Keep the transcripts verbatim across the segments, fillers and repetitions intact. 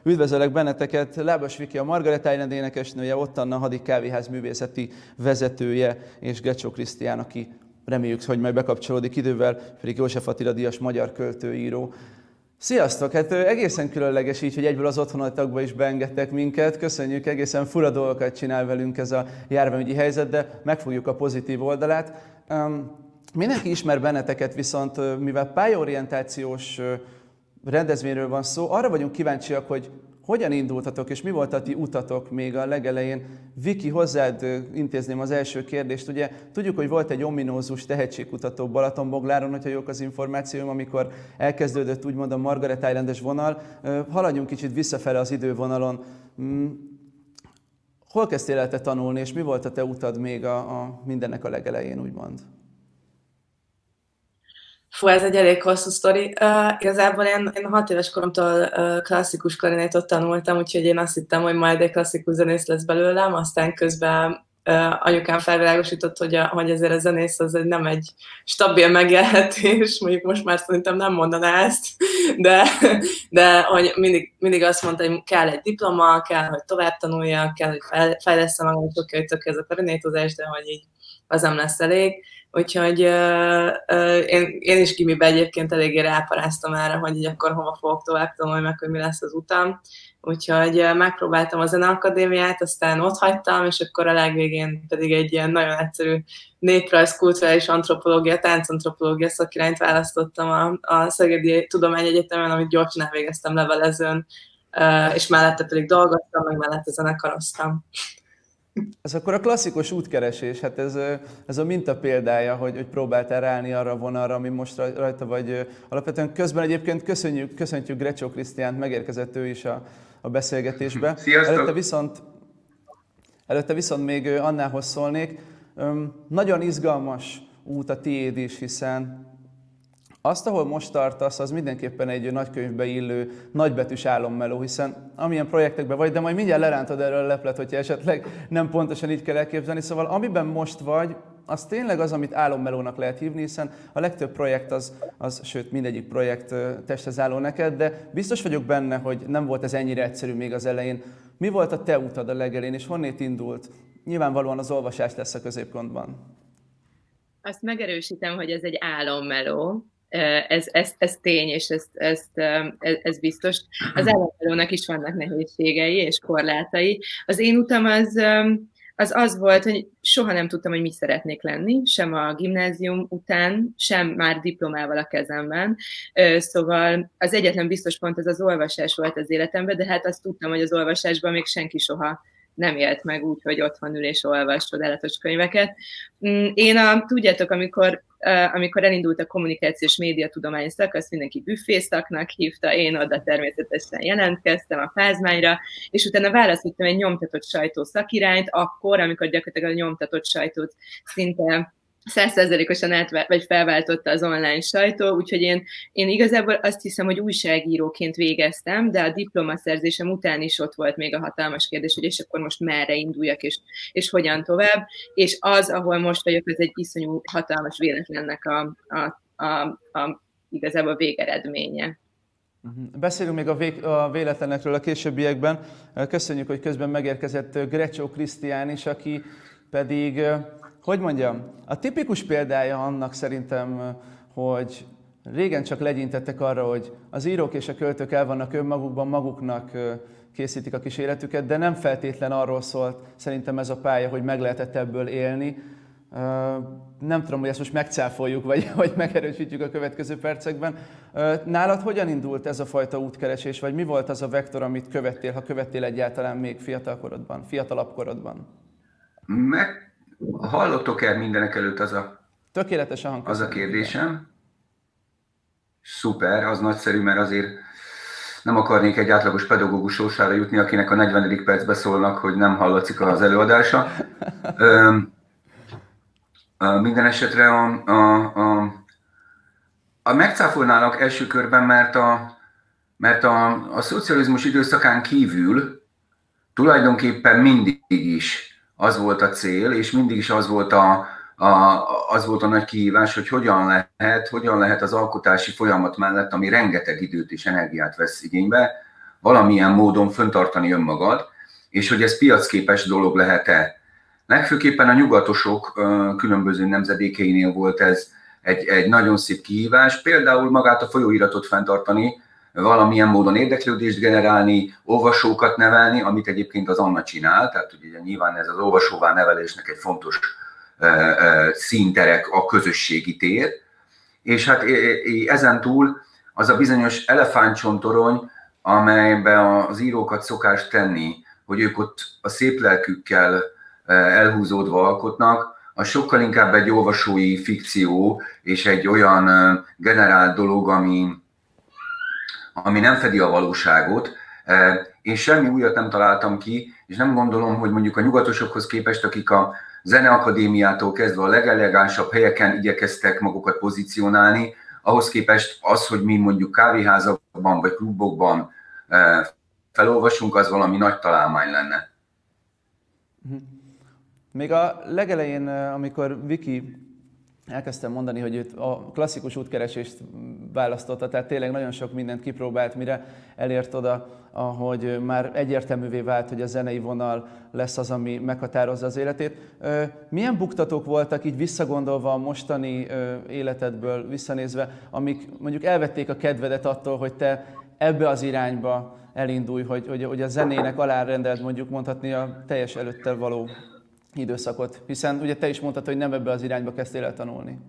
Üdvözöllek benneteket, Lábas Viki a Margaret Island énekesnője, ott Anna Hadik kávéház művészeti vezetője, és Grecsó Krisztián, aki reméljük, hogy majd bekapcsolódik idővel, pedig József Attila díjas magyar költőíró. Sziasztok! Hát egészen különleges így, hogy egyből az otthonatokba is beengedtek minket. Köszönjük, egészen fura dolgokat csinál velünk ez a járványügyi helyzet, de megfogjuk a pozitív oldalát. Mindenki ismer benneteket, viszont mivel pályaorientációs rendezvényről van szó, arra vagyunk kíváncsiak, hogy hogyan indultatok, és mi volt a ti utatok még a legelején. Viki, hozzád intézném az első kérdést. Ugye tudjuk, hogy volt egy ominózus tehetségkutató Balatonbogláron, hogyha jók az információim, amikor elkezdődött úgymond a Margaret Islandes vonal. Haladjunk kicsit visszafele az idővonalon. Hol kezdtél el te tanulni, és mi volt a te utad még a, a mindennek a legelején, úgymond? Fú, ez egy elég hosszú sztori. Uh, igazából én, én hat éves koromtól uh, klasszikus klarinétot tanultam, úgyhogy én azt hittem, hogy majd egy klasszikus zenész lesz belőlem, aztán közben uh, anyukám felvilágosított, hogy, a, hogy ezért a zenész az egy, nem egy stabil megélhetés, mondjuk most már szerintem nem mondaná ezt, de, de hogy mindig, mindig azt mondta, hogy kell egy diploma, kell, hogy tovább tanuljak, kell, hogy fejleszem magam, hogy oké, hogy tök ez a klarinétozás, de hogy így az nem lesz elég. Úgyhogy uh, uh, én, én is gimibe egyébként eléggé ráparáztam erre, hogy így akkor hova fogok tovább tanulni, meg hogy mi lesz az utam. Úgyhogy uh, megpróbáltam a Zeneakadémiát, aztán ott hagytam, és akkor a legvégén pedig egy ilyen nagyon egyszerű néprajz, kulturális antropológia, táncantropológia szakirányt választottam a, a Szegedi Tudományegyetemen, amit gyorsan elvégeztem levelezőn, uh, és mellette pedig dolgoztam, meg mellette zenekaroztam. Ez akkor a klasszikus útkeresés, hát ez, ez a minta példája, hogy, hogy próbáltál ráállni arra a vonalra, ami most rajta vagy. Alapvetően közben egyébként köszönjük, köszöntjük Grecsó Krisztiánt, megérkezett ő is a, a beszélgetésbe. Sziasztok! Előtte viszont, előtte viszont még Annához szólnék. Nagyon izgalmas út a tiéd is, hiszen azt, ahol most tartasz, az mindenképpen egy nagykönyvbe illő, nagybetűs álommeló, hiszen amilyen projektekben vagy, de majd mindjárt lerántod erről a leplet, hogyha esetleg nem pontosan így kell elképzelni. Szóval amiben most vagy, az tényleg az, amit álommelónak lehet hívni, hiszen a legtöbb projekt az, az sőt mindegyik projekt testhez álló neked, de biztos vagyok benne, hogy nem volt ez ennyire egyszerű még az elején. Mi volt a te utad a legelején, és honnét indult? Nyilvánvalóan az olvasás lesz a középpontban. Azt megerősítem, hogy ez egy álommeló. Ez, ez, ez tény, és ez, ez, ez, ez biztos. Az álommelónak is vannak nehézségei és korlátai. Az én utam az, az az volt, hogy soha nem tudtam, hogy mit szeretnék lenni, sem a gimnázium után, sem már diplomával a kezemben. Szóval az egyetlen biztos pont az az olvasás volt az életemben, de hát azt tudtam, hogy az olvasásban még senki soha nem élt meg úgy, hogy otthon ül és olvas csodálatos könyveket. Én a, tudjátok, amikor, amikor elindult a kommunikációs médiatudomány szak, azt mindenki büffészaknak hívta, én oda természetesen jelentkeztem a Pázmányra, és utána választottam egy nyomtatott sajtó szakirányt, akkor, amikor gyakorlatilag a nyomtatott sajtót szinte száz százalékosan át, vagy felváltotta az online sajtó, úgyhogy én, én igazából azt hiszem, hogy újságíróként végeztem, de a diplomaszerzésem után is ott volt még a hatalmas kérdés, hogy és akkor most merre induljak, és, és hogyan tovább, és az, ahol most vagyok, az egy iszonyú hatalmas véletlennek a, a, a, a igazából végeredménye. Beszélünk még a, vég, a véletlenekről a későbbiekben. Köszönjük, hogy közben megérkezett Grecsó Krisztián is, aki pedig... Hogy mondjam, a tipikus példája annak szerintem, hogy régen csak legyintettek arra, hogy az írók és a költők el vannak önmagukban, maguknak készítik a kis életüket, de nem feltétlen arról szólt szerintem ez a pálya, hogy meg lehetett ebből élni. Nem tudom, hogy ezt most megcáfoljuk, vagy, vagy megerősítjük a következő percekben. Nálad hogyan indult ez a fajta útkeresés, vagy mi volt az a vektor, amit követtél, ha követtél egyáltalán még fiatal korodban, fiatalabb korodban? Meg hallottok el mindenek előtt az a, Tökéletesen hang az a kérdésem? Szuper, az nagyszerű, mert azért nem akarnék egy átlagos pedagógus sorsára jutni, akinek a negyvenedik percben szólnak, hogy nem hallatszik az előadása. Ö, ö, minden esetre a, a, a, a megcáfolnának első körben, mert a, mert a, a szocializmus időszakán kívül tulajdonképpen mindig is az volt a cél, és mindig is az volt a, a, az volt a nagy kihívás, hogy hogyan lehet, hogyan lehet az alkotási folyamat mellett, ami rengeteg időt és energiát vesz igénybe, valamilyen módon föntartani önmagad, és hogy ez piacképes dolog lehet-e. Legfőképpen a nyugatosok különböző nemzedékeinél volt ez egy, egy nagyon szép kihívás, például magát a folyóiratot fenntartani, valamilyen módon érdeklődést generálni, olvasókat nevelni, amit egyébként az Anna csinál, tehát ugye nyilván ez az olvasóvá nevelésnek egy fontos színterek a közösségi tér, és hát ezen túl az a bizonyos elefántcsontorony, amelybe az írókat szokás tenni, hogy ők ott a szép lelkükkel elhúzódva alkotnak, az sokkal inkább egy olvasói fikció, és egy olyan generált dolog, ami, ami nem fedi a valóságot. Én semmi újat nem találtam ki, és nem gondolom, hogy mondjuk a nyugatosokhoz képest, akik a Zeneakadémiától kezdve a legelegánsabb helyeken igyekeztek magukat pozícionálni, ahhoz képest az, hogy mi mondjuk kávéházakban vagy klubokban felolvasunk, az valami nagy találmány lenne. Még a legelején, amikor Viki elkezdtem mondani, hogy őt a klasszikus útkeresést választotta, tehát tényleg nagyon sok mindent kipróbált, mire elért oda, ahogy már egyértelművé vált, hogy a zenei vonal lesz az, ami meghatározza az életét. Milyen buktatók voltak így visszagondolva a mostani életedből visszanézve, amik mondjuk elvették a kedvedet attól, hogy te ebbe az irányba elindulj, hogy, hogy, hogy a zenének alárendeld, mondjuk mondhatni a teljes előttel való időszakot, hiszen ugye te is mondtad, hogy nem ebbe az irányba kezdtél el tanulni.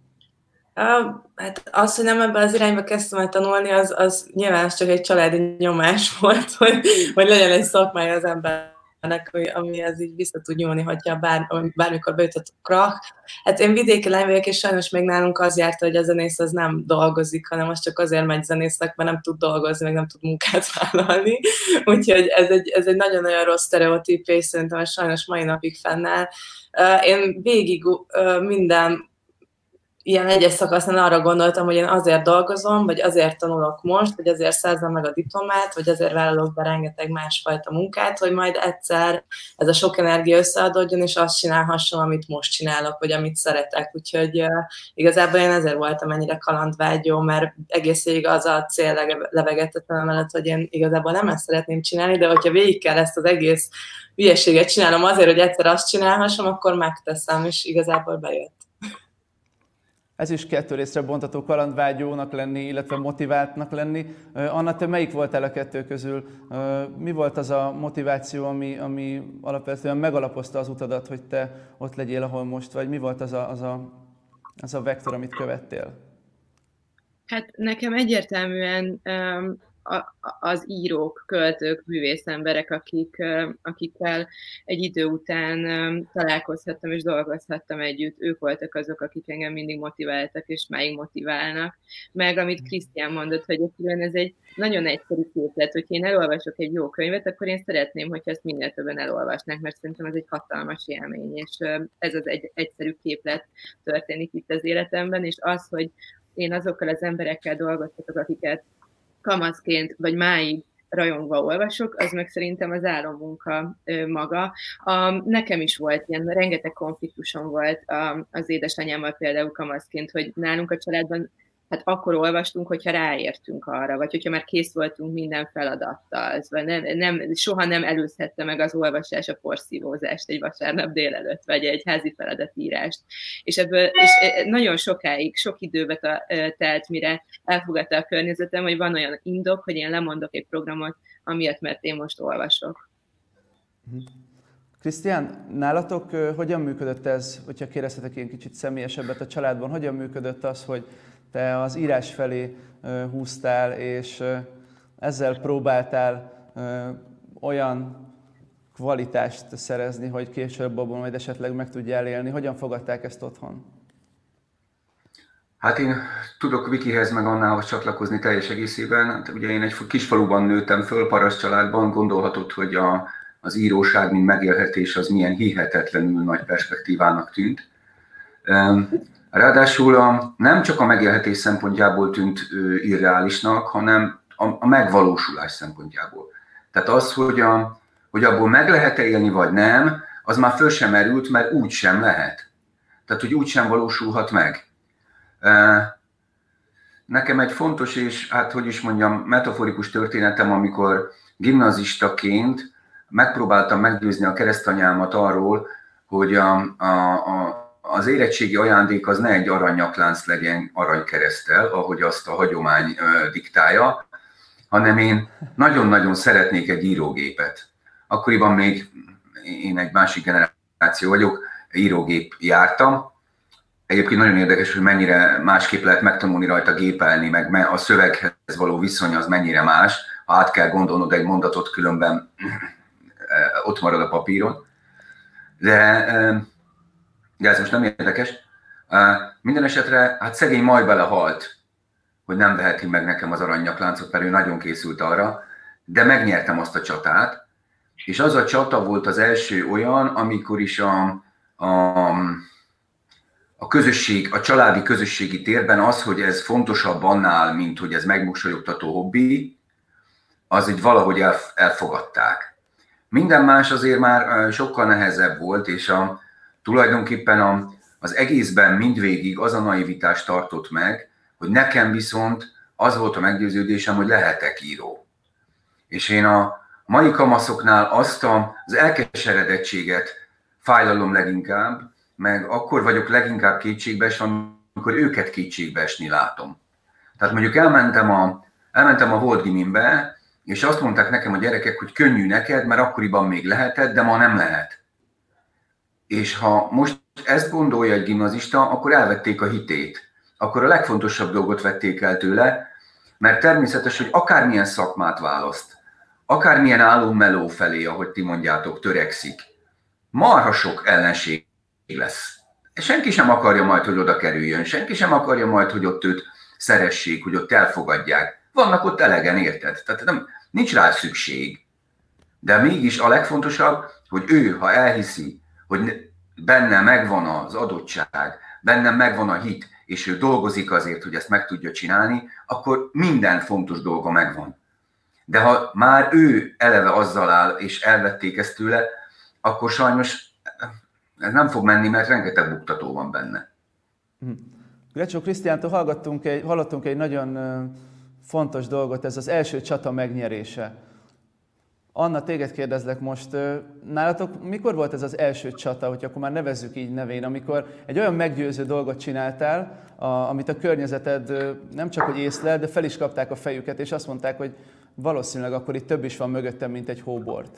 Hát az, hogy nem ebbe az irányba kezdtem el tanulni, az, az nyilván csak egy családi nyomás volt, hogy, hogy legyen egy szakmája az embernek, amihez így vissza tud nyúlni, hogyha bár, bármikor beütött a krach. Hát én vidéki lány vagyok, és sajnos még nálunk az járt, hogy a zenész az nem dolgozik, hanem az csak azért megy zenésznek, mert nem tud dolgozni, meg nem tud munkát vállalni. Úgyhogy ez egy, ez egy nagyon-nagyon rossz sztereotípia, és szerintem ez sajnos mai napig fennáll. Én végig minden ilyen egyes szakaszon arra gondoltam, hogy én azért dolgozom, vagy azért tanulok most, vagy azért szerzem meg a diplomát, vagy azért vállalok be rengeteg másfajta munkát, hogy majd egyszer ez a sok energia összeadódjon, és azt csinálhassam, amit most csinálok, vagy amit szeretek. Úgyhogy uh, igazából én ezért voltam ennyire kalandvágyó, mert egész végig az a cél levegettettem emellett, hogy én igazából nem ezt szeretném csinálni, de hogyha végig kell ezt az egész hülyeséget csinálnom azért, hogy egyszer azt csinálhassam, akkor megteszem, és igazából bejött. Ez is kettő részre bontató, kalandvágyónak lenni, illetve motiváltnak lenni. Anna, te melyik voltál a kettő közül? Mi volt az a motiváció, ami, ami alapvetően megalapozta az utadat, hogy te ott legyél, ahol most vagy? Mi volt az a, az a, az a vektor, amit követtél? Hát nekem egyértelműen um, az írók, költők, művészemberek, akik, akikkel egy idő után találkozhattam és dolgozhattam együtt, ők voltak azok, akik engem mindig motiváltak és máig motiválnak. Meg amit Krisztián mondott, hogy ez egy nagyon egyszerű képlet, hogyha én elolvasok egy jó könyvet, akkor én szeretném, hogyha ezt minél többen elolvasnák, mert szerintem ez egy hatalmas élmény, és ez az egy egyszerű képlet történik itt az életemben, és az, hogy én azokkal az emberekkel dolgoztatok, akiket kamaszként, vagy máig rajongva olvasok, az meg szerintem az álommunka maga. A, nekem is volt ilyen, rengeteg konfliktusom volt a, az édesanyámmal például kamaszként, hogy nálunk a családban hát akkor olvastunk, hogyha ráértünk arra, vagy hogyha már kész voltunk minden feladattal. Szóval nem, nem, soha nem előzhette meg az olvasás a porszívózást egy vasárnap délelőtt, vagy egy házi feladatírást. És ebből és nagyon sokáig, sok időbe telt, mire elfogadta a környezetem, hogy van olyan indok, hogy én lemondok egy programot, amiatt, mert én most olvasok. Krisztián, nálatok hogyan működött ez, hogyha kérdezhetek ilyen kicsit személyesebbet a családban, hogyan működött az, hogy te az írás felé húztál, és ezzel próbáltál olyan kvalitást szerezni, hogy később abban majd esetleg meg tudjál élni. Hogyan fogadták ezt otthon? Hát én tudok Vikihez meg Annához csatlakozni teljes egészében. Ugye én egy kis faluban nőttem föl, paraszt családban, gondolhatod, hogy a, az íróság, mint megélhetés, az milyen hihetetlenül nagy perspektívának tűnt. Ráadásul a, nem csak a megélhetés szempontjából tűnt ö, irreálisnak, hanem a, a megvalósulás szempontjából. Tehát az, hogy, a, hogy abból meg lehet-e élni, vagy nem, az már föl sem merült, mert úgy sem lehet. Tehát, hogy úgy sem valósulhat meg. nekem egy fontos és, hát hogy is mondjam, metaforikus történetem, amikor gimnazistaként megpróbáltam meggyőzni a keresztanyámat arról, hogy a, a, a, az érettségi ajándék az ne egy aranynyaklánc legyen aranykereszttel, ahogy azt a hagyomány ö, diktálja, hanem én nagyon-nagyon szeretnék egy írógépet. Akkoriban még én egy másik generáció vagyok, írógép jártam. Egyébként nagyon érdekes, hogy mennyire másképp lehet megtanulni rajta gépelni, meg a szöveghez való viszony az mennyire más, ha át kell gondolnod egy mondatot, különben ott marad a papíron. De, de ez most nem érdekes. Minden esetre, hát szegény majd belehalt, hogy nem veheti meg nekem az aranynyakláncot, mert ő nagyon készült arra, de megnyertem azt a csatát, és az a csata volt az első olyan, amikor is a, a, a közösség, a családi közösségi térben az, hogy ez fontosabb annál, mint hogy ez megmosolyogtató hobbi, az így valahogy elfogadták. Minden más azért már sokkal nehezebb volt, és a, tulajdonképpen a, az egészben mindvégig az a naivitást tartott meg, hogy nekem viszont az volt a meggyőződésem, hogy lehetek író. És én a mai kamaszoknál azt az elkeseredettséget fájlalom leginkább, meg akkor vagyok leginkább kétségbeesve, amikor őket kétségbeesni látom. Tehát mondjuk elmentem a, elmentem a Volt Giminbe, és azt mondták nekem a gyerekek, hogy könnyű neked, mert akkoriban még lehetett, de ma nem lehet. És ha most ezt gondolja egy gimnazista, akkor elvették a hitét. Akkor a legfontosabb dolgot vették el tőle, mert természetes, hogy akármilyen szakmát választ, akármilyen álom-meló felé, ahogy ti mondjátok, törekszik, marha sok ellenség lesz. Senki sem akarja majd, hogy oda kerüljön, senki sem akarja majd, hogy ott őt szeressék, hogy ott elfogadják. Vannak ott elegen, érted? Tehát nem, nincs rá szükség. De mégis a legfontosabb, hogy ő, ha elhiszi, hogy benne megvan az adottság, bennem megvan a hit, és ő dolgozik azért, hogy ezt meg tudja csinálni, akkor minden fontos dolga megvan. De ha már ő eleve azzal áll, és elvették ezt tőle, akkor sajnos ez nem fog menni, mert rengeteg buktató van benne. Grecsó Krisztiántól hallgattunk egy, hallottunk egy nagyon fontos dolgot, ez az első csata megnyerése. Anna, téged kérdezlek most, nálatok mikor volt ez az első csata, hogy akkor már nevezzük így nevén, amikor egy olyan meggyőző dolgot csináltál, a, amit a környezeted nem csak hogy észlel, de fel is kapták a fejüket, és azt mondták, hogy valószínűleg akkor itt több is van mögöttem, mint egy hóbort.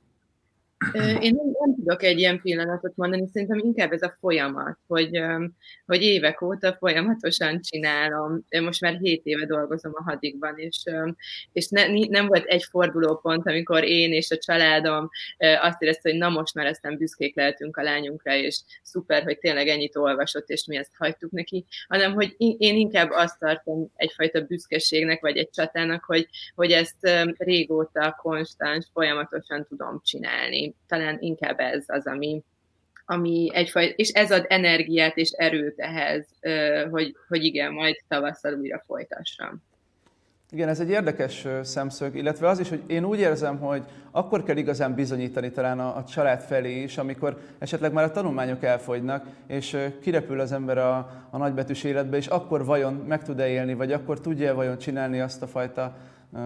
Én nem, nem tudok egy ilyen pillanatot mondani, szerintem inkább ez a folyamat, hogy, hogy évek óta folyamatosan csinálom. Most már hét éve dolgozom a Hadigban, és, és ne, nem volt egy fordulópont, amikor én és a családom azt érezte, hogy na most már aztán büszkék lehetünk a lányunkra, és szuper, hogy tényleg ennyit olvasott, és mi ezt hagytuk neki, hanem hogy én inkább azt tartom egyfajta büszkeségnek, vagy egy csatának, hogy, hogy ezt régóta, konstans, folyamatosan tudom csinálni. Talán inkább ez az, ami, ami egyfajta, és ez ad energiát és erőt ehhez, hogy, hogy igen, majd tavasszal újra folytassam. Igen, ez egy érdekes szemszög, illetve az is, hogy én úgy érzem, hogy akkor kell igazán bizonyítani talán a, a család felé is, amikor esetleg már a tanulmányok elfogynak, és kirepül az ember a, a nagybetűs életbe, és akkor vajon meg tud-e élni, vagy akkor tudja-e vajon csinálni azt a fajta uh,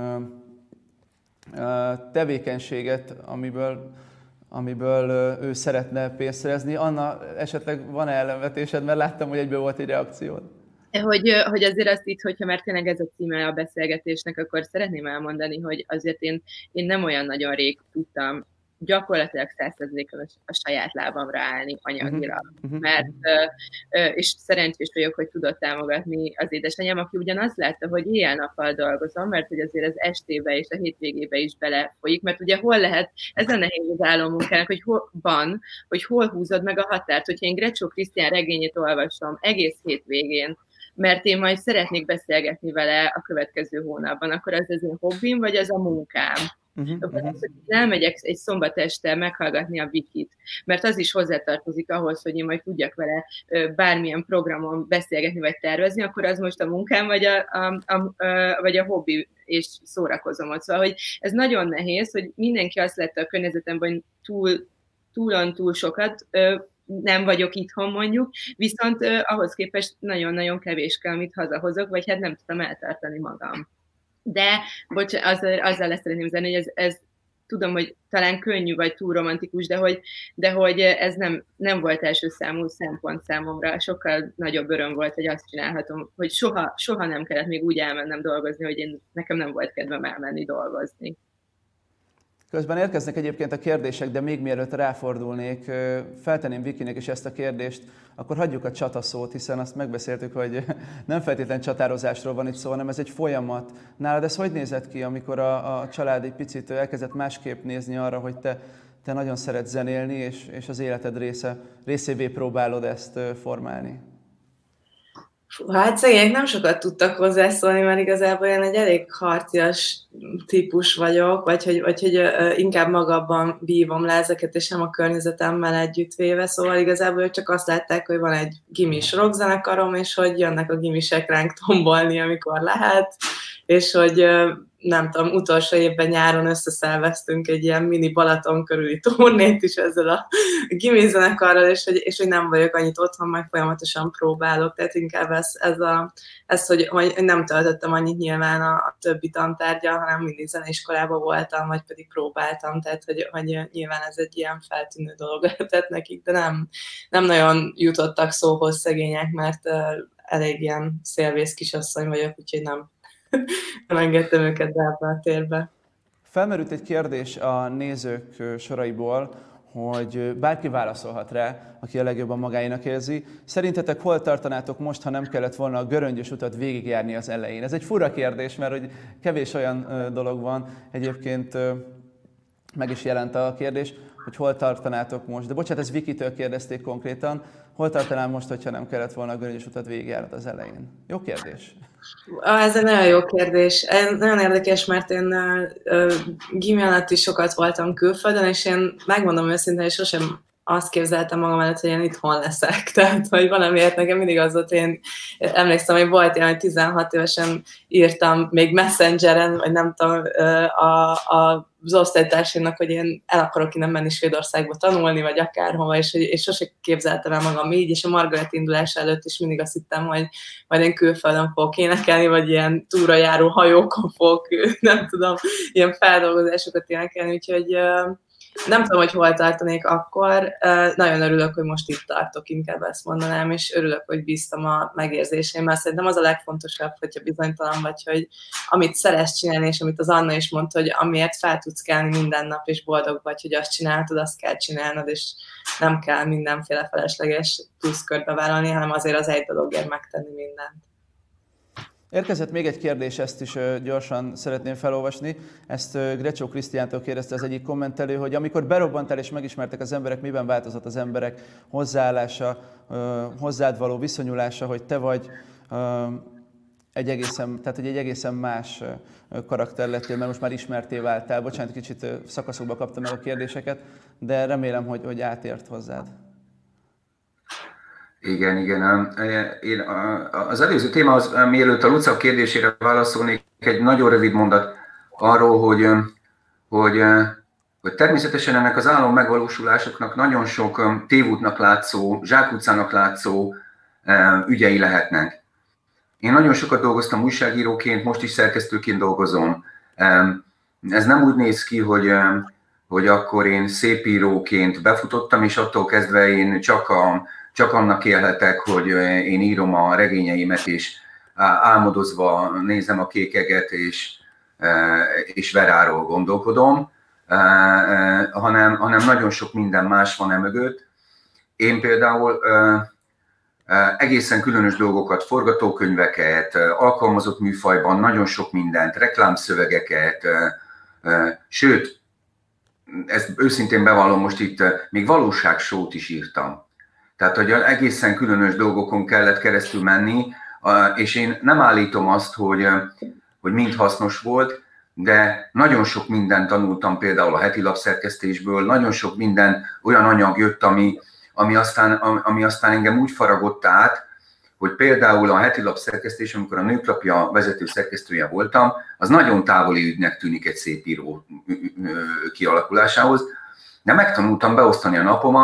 uh, tevékenységet, amiből amiből ő szeretne pénzt szerezni. Anna, esetleg van-e ellenvetésed, mert láttam, hogy egyből volt egy reakciód. Hogy, hogy azért azt itt, hogyha már tényleg ez a címe a beszélgetésnek, akkor szeretném elmondani, hogy azért én, én nem olyan nagyon rég tudtam gyakorlatilag száz százalékban a saját lábamra állni anyagilag. Uh-huh. Mert, és szerencsés vagyok, hogy tudott támogatni az édesanyám, aki ugyanaz látta, hogy éjjel-nappal dolgozom, mert hogy azért az estébe és a hétvégébe is belefolyik, mert ugye hol lehet, ez a nehéz az álommunkának, hogy hol van, hogy hol húzod meg a határt, hogyha én Grecsó Krisztián regényét olvasom egész hétvégén, mert én majd szeretnék beszélgetni vele a következő hónapban, akkor az az én hobbim, vagy az a munkám. Uh-huh, uh-huh. Elmegyek egy szombat este meghallgatni a Vikit, mert az is hozzátartozik ahhoz, hogy én majd tudjak vele bármilyen programon beszélgetni vagy tervezni, akkor az most a munkám vagy a, a, a, a, vagy a hobbi, és szórakozom ott. Szóval, hogy ez nagyon nehéz, hogy mindenki azt látta a környezetemben, hogy túl, túlon túl sokat nem vagyok itthon mondjuk, viszont uh, ahhoz képest nagyon-nagyon kevés kell, amit hazahozok, vagy hát nem tudom eltartani magam. De, bocs, azzal, azzal lesz szeretném zenni, hogy ez, ez tudom, hogy talán könnyű, vagy túl romantikus, de hogy, de hogy ez nem, nem volt első számú szempont számomra. Sokkal nagyobb öröm volt, hogy azt csinálhatom, hogy soha, soha nem kellett még úgy elmennem dolgozni, hogy én, nekem nem volt kedvem elmenni dolgozni. Közben érkeznek egyébként a kérdések, de még mielőtt ráfordulnék, feltenném Vikinek is ezt a kérdést, akkor hagyjuk a csataszót, hiszen azt megbeszéltük, hogy nem feltétlen csatározásról van itt szó, hanem ez egy folyamat. Nálad ez hogy nézett ki, amikor a, a család egy picit elkezdett másképp nézni arra, hogy te, te nagyon szeretsz zenélni, és, és az életed része, részévé próbálod ezt formálni? Hát szegények nem sokat tudtak hozzászólni, mert igazából én egy elég harcias típus vagyok, vagy hogy, vagy hogy inkább magamban vívom le ezeket, és nem a környezetemmel együttvéve, szóval igazából csak azt látták, hogy van egy gimis rockzenekarom, és hogy jönnek a gimisek ránk tombolni, amikor lehet, és hogy nem tudom, utolsó évben nyáron összeszerveztünk egy ilyen mini Balaton körüli turnét is ezzel a gimis zenekarral, és hogy, és hogy nem vagyok annyit otthon, meg folyamatosan próbálok, tehát inkább ez, ez, a, ez hogy, hogy nem töltöttem annyit nyilván a, a többi tantárgyal, hanem mindig zeneiskolában voltam, vagy pedig próbáltam, tehát hogy, hogy nyilván ez egy ilyen feltűnő dolog lehetett nekik, de nem, nem nagyon jutottak szóhoz szegények, mert elég ilyen szélvész kisasszony vagyok, úgyhogy nem nem engedtem őket be a térbe. Felmerült egy kérdés a nézők soraiból, hogy bárki válaszolhat rá, aki a legjobban magáénak érzi. Szerintetek hol tartanátok most, ha nem kellett volna a göröngyös utat végigjárni az elején? Ez egy fura kérdés, mert hogy kevés olyan dolog van, egyébként meg is jelent a kérdés, hogy hol tartanátok most. De bocsánat, ez Vikitől kérdezték konkrétan. Hol tartanám most, hogyha nem kellett volna a göröngyös utat végigjárnod az elején? Jó kérdés. Ez egy nagyon jó kérdés. Nagyon érdekes, mert én uh, gimi alatt is sokat voltam külföldön, és én megmondom őszintén, hogy sosem azt képzeltem magam előtt, hogy én itthon leszek. Tehát, hogy valamiért nekem mindig az volt, én emlékszem, hogy volt ilyen, hogy tizenhat évesen írtam még Messengeren, vagy nem tudom, a, a az osztálytársaimnak, hogy én el akarok innen menni Svédországba tanulni, vagy akárhova, és, és sose képzeltem el magam így, és a Margaret indulás előtt is mindig azt hittem, hogy majd én külföldön fogok énekelni, vagy ilyen túrajáró hajókon fogok, nem tudom, ilyen feldolgozásokat énekelni, úgyhogy nem tudom, hogy hol tartanék akkor. Nagyon örülök, hogy most itt tartok, inkább ezt mondanám, és örülök, hogy bíztam a megérzéseimmel. Szerintem az a legfontosabb, hogyha bizonytalan vagy, hogy amit szeretsz csinálni, és amit az Anna is mondta, hogy amiért fel tudsz kelni minden nap, és boldog vagy, hogy azt csináltad, azt kell csinálnod, és nem kell mindenféle felesleges pluszkört bevállalni, hanem azért az egy dologért megtenni mindent. Érkezett még egy kérdés, ezt is gyorsan szeretném felolvasni. Ezt Grecsó Krisztiántól kérdezte az egyik kommentelő, hogy amikor berobbantál és megismertek az emberek, miben változott az emberek hozzáállása, hozzád való viszonyulása, hogy te vagy egy egészen, tehát egy egészen más karakter lettél, mert most már ismerté váltál. Bocsánat, kicsit szakaszokba kaptam meg a kérdéseket, de remélem, hogy, hogy átért hozzád. Igen, igen. Én az előző téma, az, mielőtt a Luca kérdésére válaszolnék, egy nagyon rövid mondat arról, hogy, hogy, hogy természetesen ennek az álom megvalósulásoknak nagyon sok tévútnak látszó, zsákutcának látszó ügyei lehetnek. Én nagyon sokat dolgoztam újságíróként, most is szerkesztőként dolgozom. Ez nem úgy néz ki, hogy, hogy akkor én szépíróként befutottam, és attól kezdve én csak a Csak annak élhetek, hogy én írom a regényeimet, és álmodozva nézem a kékeget, és, és Veráról gondolkodom, hanem, hanem nagyon sok minden más van emögött. Én például egészen különös dolgokat, forgatókönyveket, alkalmazott műfajban nagyon sok mindent, reklámszövegeket, sőt, ezt őszintén bevallom most itt, még valóságsót is írtam. Tehát, hogy egészen különös dolgokon kellett keresztül menni, és én nem állítom azt, hogy, hogy mind hasznos volt, de nagyon sok mindent tanultam például a heti lapszerkesztésből, nagyon sok minden olyan anyag jött, ami, ami, aztán, ami aztán engem úgy faragott át, hogy például a heti lapszerkesztés, amikor a Nőklapja vezető szerkesztője voltam, az nagyon távoli ügynek tűnik egy szép író kialakulásához, de megtanultam beosztani a napomat,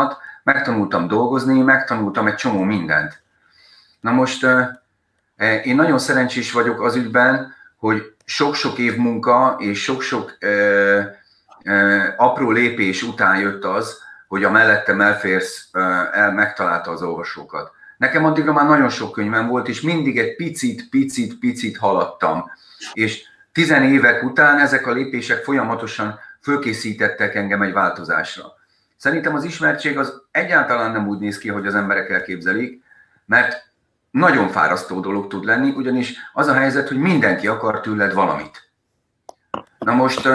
megtanultam dolgozni, megtanultam egy csomó mindent. Na most én nagyon szerencsés vagyok az ügyben, hogy sok-sok év munka és sok-sok ö, ö, apró lépés után jött az, hogy a mellettem elférsz el megtalálta az olvasókat. Nekem addigra már nagyon sok könyvem volt, és mindig egy picit, picit, picit haladtam. És tizen évek után ezek a lépések folyamatosan fölkészítettek engem egy változásra. Szerintem az ismertség az egyáltalán nem úgy néz ki, hogy az emberek elképzelik, mert nagyon fárasztó dolog tud lenni, ugyanis az a helyzet, hogy mindenki akar tőled valamit. Na most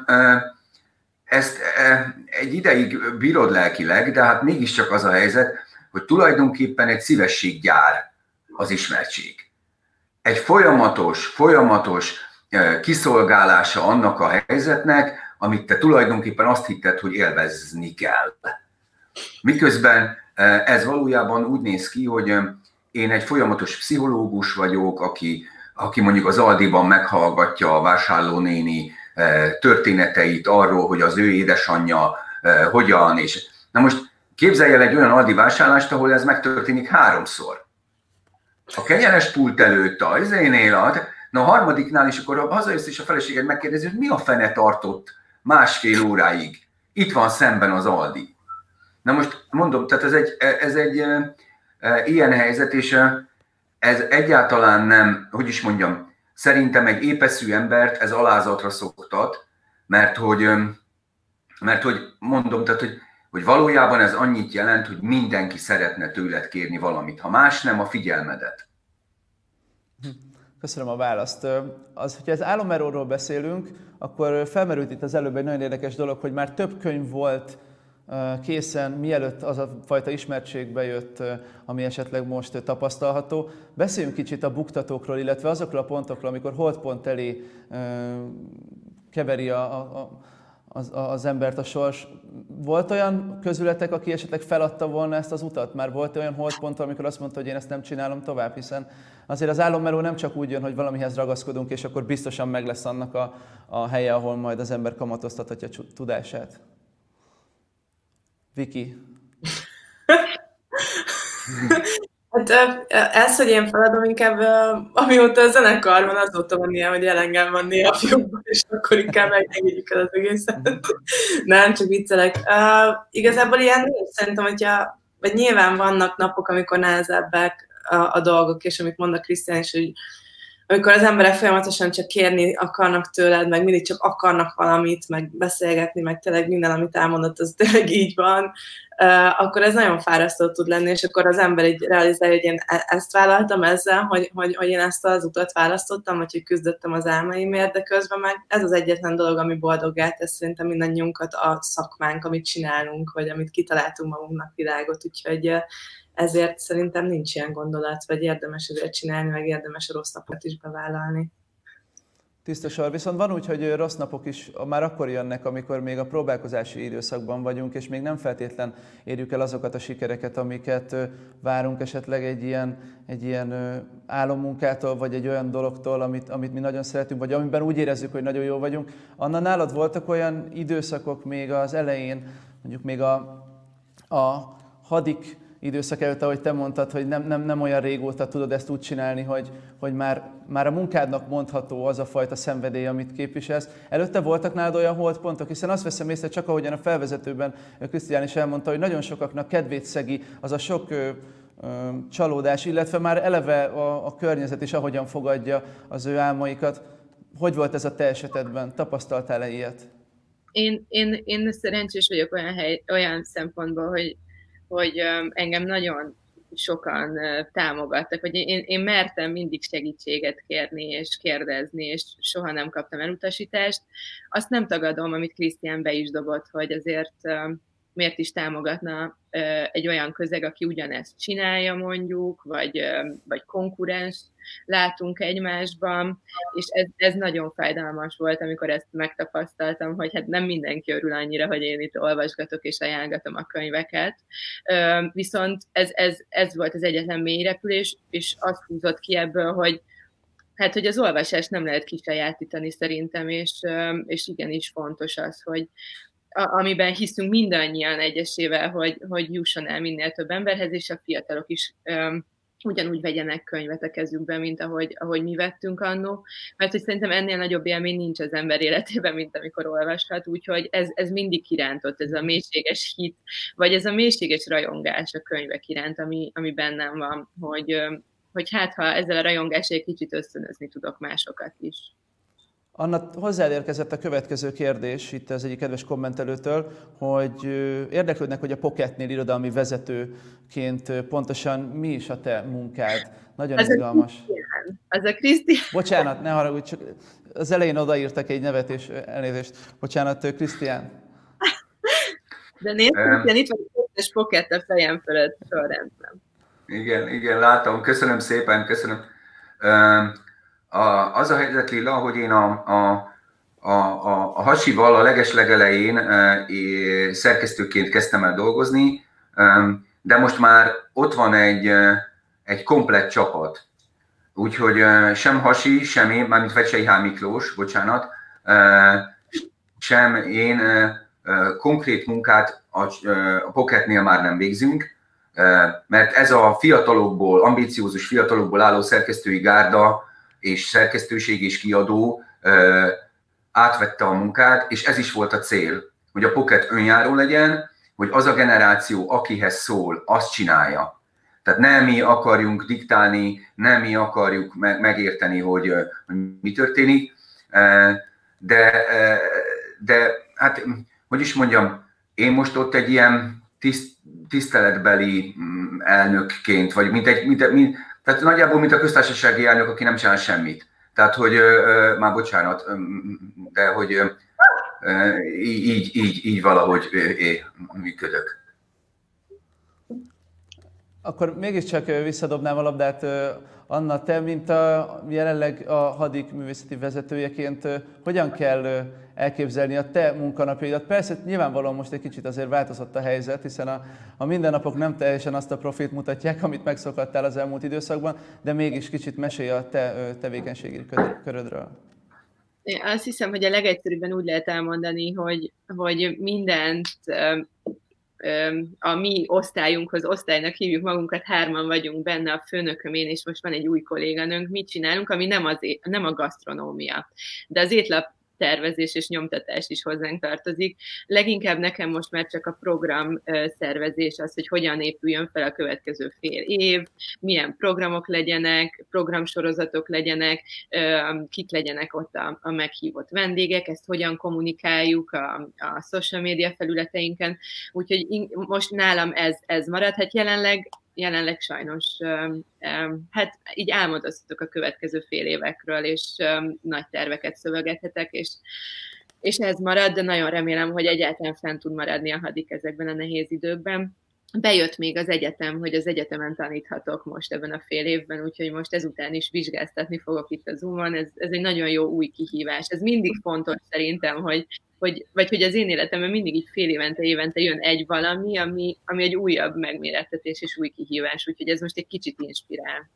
ezt egy ideig bírod lelkileg, de hát mégiscsak az a helyzet, hogy tulajdonképpen egy szívességgyár az ismertség. Egy folyamatos, folyamatos kiszolgálása annak a helyzetnek, amit te tulajdonképpen azt hitted, hogy élvezni kell. Miközben ez valójában úgy néz ki, hogy én egy folyamatos pszichológus vagyok, aki, aki mondjuk az Aldiban meghallgatja a vásárlónéni történeteit arról, hogy az ő édesanyja hogyan, és na most képzelj el egy olyan Aldi vásárlást, ahol ez megtörténik háromszor. A kenyeres pult előtt, a izénél, na a harmadiknál is, akkor hazajössz és a feleséged megkérdezi, hogy mi a fene tartott másfél óráig. Itt van szemben az Aldi. Na most mondom, tehát ez egy, ez egy e, e, ilyen helyzet, és ez egyáltalán nem, hogy is mondjam, szerintem egy épeszű embert ez alázatra szoktat, mert hogy, mert hogy mondom, tehát hogy, hogy valójában ez annyit jelent, hogy mindenki szeretne tőled kérni valamit, ha más nem, a figyelmedet. Köszönöm a választ. Az, hogyha az álommelóról beszélünk, akkor felmerült itt az előbb egy nagyon érdekes dolog, hogy már több könyv volt készen, mielőtt az a fajta ismertségbe jött, ami esetleg most tapasztalható. Beszéljünk kicsit a buktatókról, illetve azokról a pontokról, amikor holdpont elé keveri a, a, az, az embert a sors. Volt olyan közületek, aki esetleg feladta volna ezt az utat? Már volt olyan holdpont, amikor azt mondta, hogy én ezt nem csinálom tovább, hiszen azért az álommeló nem csak úgy jön, hogy valamihez ragaszkodunk, és akkor biztosan meg lesz annak a, a helye, ahol majd az ember kamatoztathatja tudását. Viki. Hát ez, hogy én feladom, inkább amióta a zenekar van, azóta van ilyen, hogy elengem van néha fiúkban, és akkor inkább megengedjük el az egészet. Nem, csak viccelek. Uh, igazából ilyen nincs, szerintem, hogyha, vagy nyilván vannak napok, amikor nehezebbek a, a dolgok, és amit mond a Krisztián is, hogy amikor az emberek folyamatosan csak kérni akarnak tőled, meg mindig csak akarnak valamit, meg beszélgetni, meg tényleg minden, amit elmondott, az tényleg így van, uh, akkor ez nagyon fárasztó tud lenni, és akkor az ember így realizálja, hogy én ezt vállaltam ezzel, hogy, hogy, hogy én ezt az utat választottam, vagy hogy küzdöttem az álmaimért, de közben meg ez az egyetlen dolog, ami boldoggá tesz szerintem mindannyiunkat a szakmánk, amit csinálunk, vagy amit kitaláltunk magunknak világot, úgyhogy ezért szerintem nincs ilyen gondolat, vagy érdemes ezért csinálni, meg érdemes a rossz napot is bevállalni. Tiszta sor, viszont van úgy, hogy rossz napok is már akkor jönnek, amikor még a próbálkozási időszakban vagyunk, és még nem feltétlen érjük el azokat a sikereket, amiket várunk esetleg egy ilyen, egy ilyen álommunkától, vagy egy olyan dologtól, amit, amit mi nagyon szeretünk, vagy amiben úgy érezzük, hogy nagyon jó vagyunk. Anna, nálad voltak olyan időszakok még az elején, mondjuk még a, a hadik időszak előtt, ahogy te mondtad, hogy nem, nem, nem olyan régóta tudod ezt úgy csinálni, hogy, hogy már, már a munkádnak mondható az a fajta szenvedély, amit képviselsz. Előtte voltak nálad olyan holdpontok, hiszen azt veszem észre, csak ahogyan a felvezetőben Krisztián is elmondta, hogy nagyon sokaknak kedvét szegi az a sok ö, ö, csalódás, illetve már eleve a, a környezet is ahogyan fogadja az ő álmaikat. Hogy volt ez a te esetedben? Tapasztaltál-e ilyet? Én, én, én szerencsés vagyok olyan, hely, olyan szempontból, hogy hogy engem nagyon sokan támogattak, hogy én, én mertem mindig segítséget kérni és kérdezni, és soha nem kaptam elutasítást. Azt nem tagadom, amit Krisztián be is dobott, hogy azért miért is támogatna egy olyan közeg, aki ugyanezt csinálja mondjuk, vagy, vagy konkurens látunk egymásban, és ez, ez nagyon fájdalmas volt, amikor ezt megtapasztaltam, hogy hát nem mindenki örül annyira, hogy én itt olvasgatok és ajánlgatom a könyveket. Viszont ez, ez, ez volt az egyetlen mélyrepülés, és azt húzott ki ebből, hogy hát, hogy az olvasást nem lehet kisajátítani szerintem, és, és igenis fontos az, hogy amiben hiszünk mindannyian egyesével, hogy, hogy jusson el minél több emberhez, és a fiatalok is um, ugyanúgy vegyenek könyvet a kezükbe, mint ahogy, ahogy mi vettünk annó, mert hogy szerintem ennél nagyobb élmény nincs az ember életében, mint amikor olvashat, úgyhogy ez, ez mindig kirántott, ez a mélységes hit, vagy ez a mélységes rajongás a könyvek iránt, ami, ami bennem van, hogy, hogy hát ha ezzel a rajongással egy kicsit ösztönözni tudok másokat is. Anna, hozzád érkezett a következő kérdés, itt az egyik kedves kommentelőtől, hogy érdeklődnek, hogy a Pocketnél irodalmi vezetőként pontosan mi is a te munkád. Nagyon az izgalmas. Az a Krisztián. Bocsánat, ne haragudj, csak az elején odaírtak egy nevet, és elnézést. Bocsánat, Krisztián. De nézd, Krisztián, itt van egy kettes Pocket a fejem fölött sorrendben. Igen, igen, látom. Köszönöm szépen, köszönöm. Um, A, az a helyzet, Lilla, hogy én a, a, a, a, a Hasival a legeslegelején e, szerkesztőként kezdtem el dolgozni, e, de most már ott van egy, egy komplett csapat. Úgyhogy e, sem Hasi, sem én, mármint Vecsei H. Miklós, bocsánat, e, sem én e, konkrét munkát a, a Pocketnél már nem végzünk, e, mert ez a fiatalokból, ambiciózus fiatalokból álló szerkesztői gárda és szerkesztőség és kiadó ö, átvette a munkát, és ez is volt a cél, hogy a Pocket önjáró legyen, hogy az a generáció, akihez szól, azt csinálja. Tehát nem mi akarjunk diktálni, nem mi akarjuk me- megérteni, hogy, hogy mi történik, de, de hát, hogy is mondjam, én most ott egy ilyen tiszt, tiszteletbeli elnökként, vagy mint egy, mint, mint, tehát nagyjából, mint a köztársasági elnök, aki nem csinál semmit. Tehát, hogy, ö, már bocsánat, de hogy ö, így, így, így valahogy ö, é, működök. Akkor mégiscsak visszadobnám a labdát. Anna, te, mint a jelenleg a Hadik művészeti vezetőjeként, hogyan kell elképzelni a te munkanapjaidat? Persze nyilvánvalóan most egy kicsit azért változott a helyzet, hiszen a, a mindennapok nem teljesen azt a profilt mutatják, amit megszokattál az elmúlt időszakban, de mégis kicsit mesélj a te tevékenységi körödről. Én azt hiszem, hogy a legegyszerűbben úgy lehet elmondani, hogy, hogy mindent a mi osztályunkhoz, osztálynak hívjuk magunkat, hárman vagyunk benne, a főnököm, én, és most van egy új kolléganőnk, mit csinálunk, ami nem, az, nem a gasztronómia. De az étlap tervezés és nyomtatás is hozzánk tartozik. Leginkább nekem most már csak a program szervezés az, hogy hogyan épüljön fel a következő fél év, milyen programok legyenek, programsorozatok legyenek, kik legyenek ott a, a meghívott vendégek, ezt hogyan kommunikáljuk a, a social media felületeinken. Úgyhogy most nálam ez, ez marad. Hát jelenleg jelenleg sajnos hát így álmodozhatok a következő fél évekről, és nagy terveket szövegethetek, és, és ez marad, de nagyon remélem, hogy egyáltalán fent tud maradni a Hadik ezekben a nehéz időkben. Bejött még az egyetem, hogy az egyetemen taníthatok most ebben a fél évben, úgyhogy most ezután is vizsgáztatni fogok itt a Zoomon. Ez, ez egy nagyon jó új kihívás. Ez mindig fontos szerintem, hogy, hogy, vagy hogy az én életemben mindig így fél évente, évente jön egy valami, ami, ami egy újabb megmérettetés és új kihívás, úgyhogy ez most egy kicsit inspirál.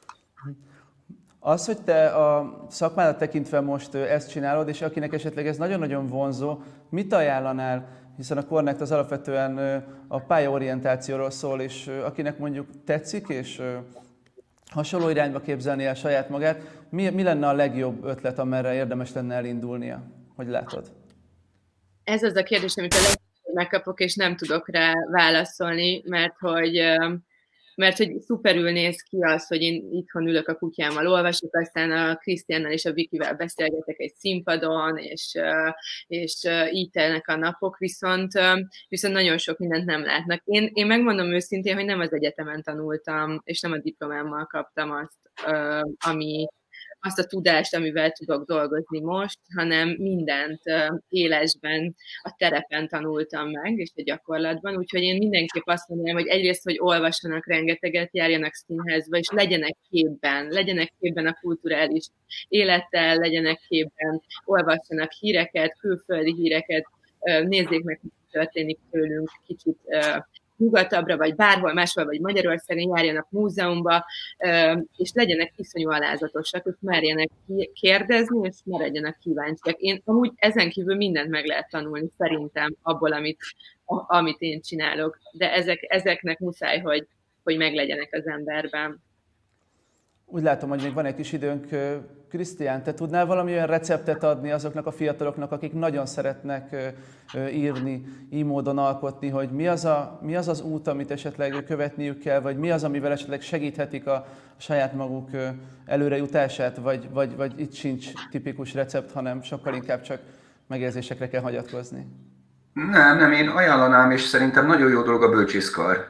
Az, hogy te a szakmádat tekintve most ezt csinálod, és akinek esetleg ez nagyon-nagyon vonzó, mit ajánlanál? Hiszen a Connect az alapvetően a pályaorientációról szól, és akinek mondjuk tetszik, és hasonló irányba képzelni el saját magát, mi, mi lenne a legjobb ötlet, amerre érdemes lenne elindulnia? Hogy látod? Ez az a kérdés, amit a legtöbbször megkapok, és nem tudok rá válaszolni, mert hogy, mert hogy szuperül néz ki az, hogy én itthon ülök a kutyámmal, olvasok, aztán a Krisztiánnal és a Vikivel beszélgetek egy színpadon, és, és így telnek a napok, viszont, viszont nagyon sok mindent nem látnak. Én, én megmondom őszintén, hogy nem az egyetemen tanultam, és nem a diplomámmal kaptam azt, ami azt a tudást, amivel tudok dolgozni most, hanem mindent élesben, a terepen tanultam meg, és a gyakorlatban, úgyhogy én mindenképp azt mondanám, hogy egyrészt, hogy olvassanak rengeteget, járjanak színházba, és legyenek képben, legyenek képben a kulturális élettel, legyenek képben, olvassanak híreket, külföldi híreket, nézzék meg, mi történik tőlünk, kicsit nyugatabbra, vagy bárhol máshol, vagy Magyarországon járjanak múzeumba, és legyenek iszonyú alázatosak, és merjenek kérdezni, és maradjanak kíváncsiak. Én amúgy ezen kívül mindent meg lehet tanulni, szerintem, abból, amit, amit én csinálok. De ezek, ezeknek muszáj, hogy, hogy meglegyenek az emberben. Úgy látom, hogy még van egy kis időnk. Krisztián, te tudnál valami olyan receptet adni azoknak a fiataloknak, akik nagyon szeretnek írni, így módon alkotni, hogy mi az, a, mi az az út, amit esetleg követniük kell, vagy mi az, amivel esetleg segíthetik a saját maguk előrejutását, vagy, vagy, vagy itt sincs tipikus recept, hanem sokkal inkább csak megérzésekre kell hagyatkozni? Nem, nem, én ajánlanám, és szerintem nagyon jó dolog a bölcsészkar.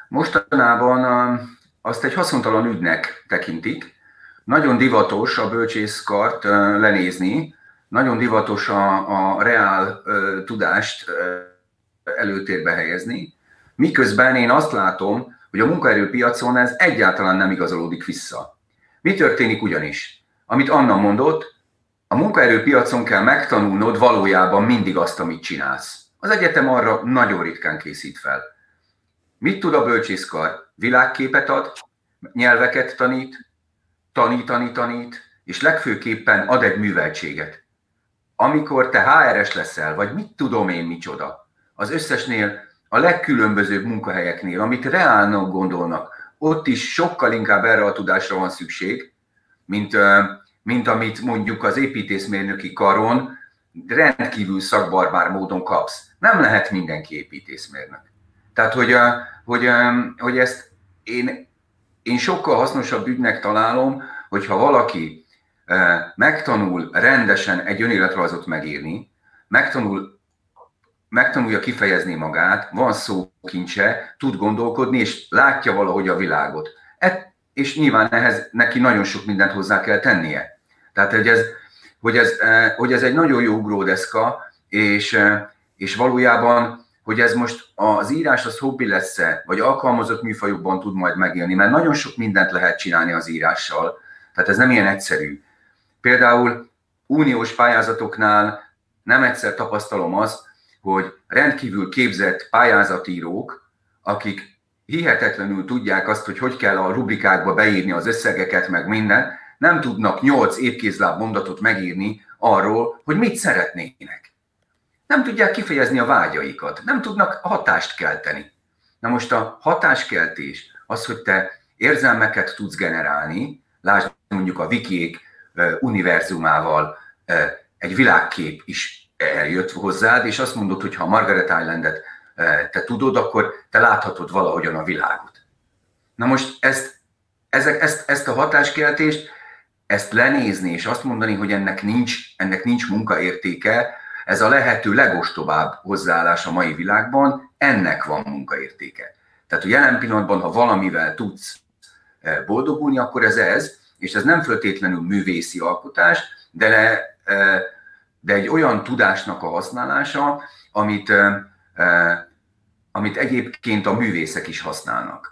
Mostanában azt egy haszontalan ügynek tekintik. Nagyon divatos a bölcsészkart lenézni, nagyon divatos a, a reál uh, tudást uh, előtérbe helyezni, miközben én azt látom, hogy a munkaerőpiacon ez egyáltalán nem igazolódik vissza. Mi történik ugyanis? Amit Anna mondott, a munkaerőpiacon kell megtanulnod valójában mindig azt, amit csinálsz. Az egyetem arra nagyon ritkán készít fel. Mit tud a bölcsészkar? Világképet ad, nyelveket tanít, tanítani tanít, és legfőképpen ad egy műveltséget. Amikor te há er es leszel, vagy mit tudom én micsoda, az összesnél, a legkülönbözőbb munkahelyeknél, amit reálnak gondolnak, ott is sokkal inkább erre a tudásra van szükség, mint, mint amit mondjuk az építészmérnöki karon rendkívül szakbarbár módon kapsz. Nem lehet mindenki építészmérnök. Tehát, hogy, hogy, hogy ezt én, én sokkal hasznosabb ügynek találom, hogyha valaki megtanul rendesen egy önéletrajzot megírni, megtanul, megtanulja kifejezni magát, van szókincse, tud gondolkodni, és látja valahogy a világot. Et, és nyilván ehhez neki nagyon sok mindent hozzá kell tennie. Tehát, hogy ez, hogy ez, hogy ez egy nagyon jó ugródeszka, és, és valójában, hogy ez most az írás az hobbi lesz-e, vagy alkalmazott műfajokban tud majd megélni, mert nagyon sok mindent lehet csinálni az írással, tehát ez nem ilyen egyszerű. Például uniós pályázatoknál nem egyszer tapasztalom azt, hogy rendkívül képzett pályázatírók, akik hihetetlenül tudják azt, hogy hogy kell a rubrikákba beírni az összegeket, meg minden, nem tudnak nyolc évkézláb mondatot megírni arról, hogy mit szeretnének. Nem tudják kifejezni a vágyaikat, nem tudnak hatást kelteni. Na most a hatáskeltés, az, hogy te érzelmeket tudsz generálni, lásd mondjuk a Wikiék univerzumával egy világkép is eljött hozzád, és azt mondod, hogy ha Margaret Islandet te tudod, akkor te láthatod valahogyan a világot. Na most ezt, ezek, ezt, ezt a hatáskeltést, ezt lenézni, és azt mondani, hogy ennek nincs, ennek nincs munkaértéke, ez a lehető legostobább hozzáállás a mai világban, ennek van munkaértéke. Tehát a jelen pillanatban, ha valamivel tudsz boldogulni, akkor ez ez, és ez nem feltétlenül művészi alkotás, de, de egy olyan tudásnak a használása, amit, amit egyébként a művészek is használnak.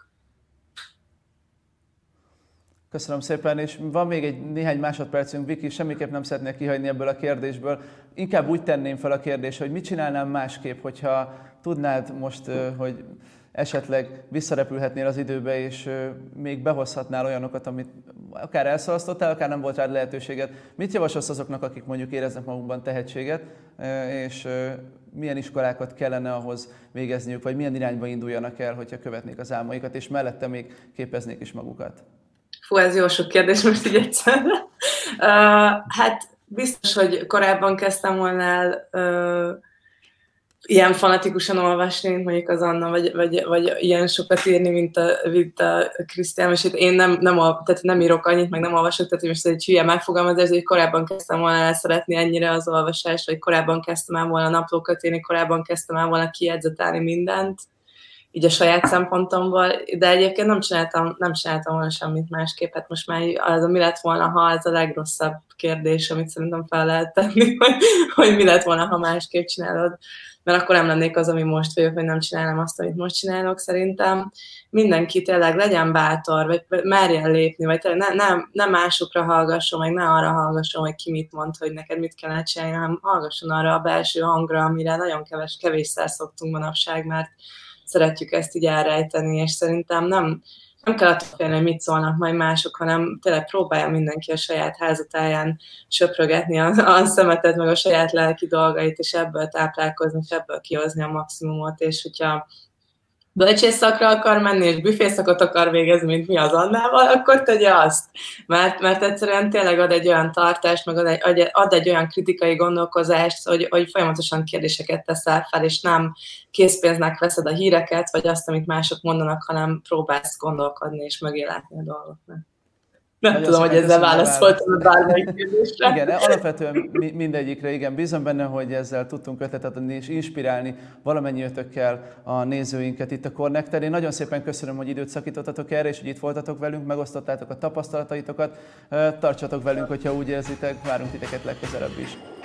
Köszönöm szépen, és van még egy néhány másodpercünk, Viki, semmiképp nem szeretnék kihagyni ebből a kérdésből. Inkább úgy tenném fel a kérdést, hogy mit csinálnám másképp, hogyha tudnád most, hogy esetleg visszarepülhetnél az időbe, és még behozhatnál olyanokat, amit akár elszalasztottál, akár nem volt rád lehetőséged. Mit javasolsz azoknak, akik mondjuk éreznek magukban tehetséget, és milyen iskolákat kellene ahhoz végezniük, vagy milyen irányba induljanak el, hogyha követnék az álmaikat, és mellette még képeznék is magukat? Fú, ez jó sok kérdés most így egyszerre. Uh, hát biztos, hogy korábban kezdtem volna el uh, ilyen fanatikusan olvasni, mint mondjuk az Anna, vagy, vagy, vagy ilyen sokat írni, mint a, mint a Krisztián, és én nem, nem, tehát nem írok annyit, meg nem olvasok, tehát most egy hülye megfogalmazás, hogy korábban kezdtem volna el szeretni ennyire az olvasást, vagy korábban kezdtem el volna naplókat írni, korábban kezdtem el volna kijegyzetálni mindent, így a saját szempontomból, de egyébként nem csináltam, nem csináltam volna semmit másképp. Hát most már az, mi lett volna, ha ez a legrosszabb kérdés, amit szerintem fel lehet tenni, hogy, hogy mi lett volna, ha másképp csinálod. Mert akkor nem lennék az, ami most vagyok, hogy nem csinálom azt, amit most csinálok szerintem. Mindenki tényleg legyen bátor, vagy merjen lépni, vagy tényleg ne, ne, ne másokra hallgasson, meg ne arra hallgasson, hogy ki mit mond, hogy neked mit kellene csinálni, hanem hallgasson arra a belső hangra, amire nagyon keves, kevésszer szoktunk manapság, mert szeretjük ezt így elrejteni, és szerintem nem, nem kell attól félni, hogy mit szólnak majd mások, hanem tényleg próbálja mindenki a saját házatáján söprögetni a, a szemetet, meg a saját lelki dolgait, és ebből táplálkozni, és ebből kihozni a maximumot, és hogyha bölcsészszakra akar menni, és büfészakot akar végezni, mint mi az Annával, akkor tegye azt. Mert, mert egyszerűen tényleg ad egy olyan tartást, meg ad egy, ad egy olyan kritikai gondolkozást, hogy, hogy folyamatosan kérdéseket teszel fel, és nem készpénznek veszed a híreket, vagy azt, amit mások mondanak, hanem próbálsz gondolkodni, és mögé látni a dolgoknak. Nem nagyon tudom, hogy ezzel válaszoltam a bármelyik kérdésre. Igen, alapvetően mindegyikre, igen, bízom benne, hogy ezzel tudtunk ötletet adni és inspirálni valamennyi ötökkel a nézőinket itt a Connecten. Én nagyon szépen köszönöm, hogy időt szakítottatok erre, és hogy itt voltatok velünk, megosztottátok a tapasztalataitokat. Tartsatok velünk, hogyha úgy érzitek, várunk titeket legközelebb is.